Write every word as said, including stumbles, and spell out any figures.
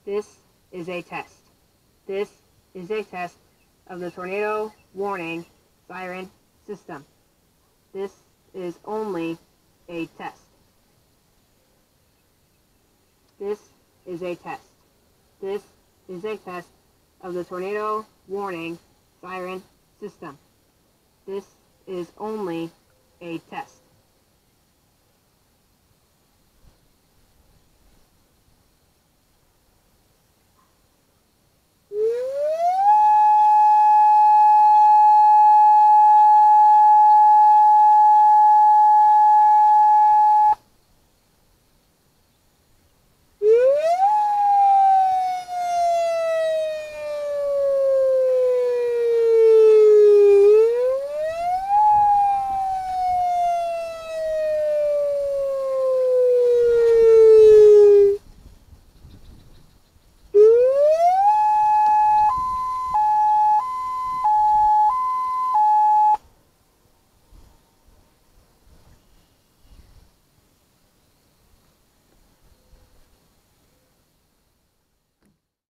This is a test. This is a test of the tornado warning siren system. This is only a test. This is a test. This is a test of the tornado warning siren system. This is only a test.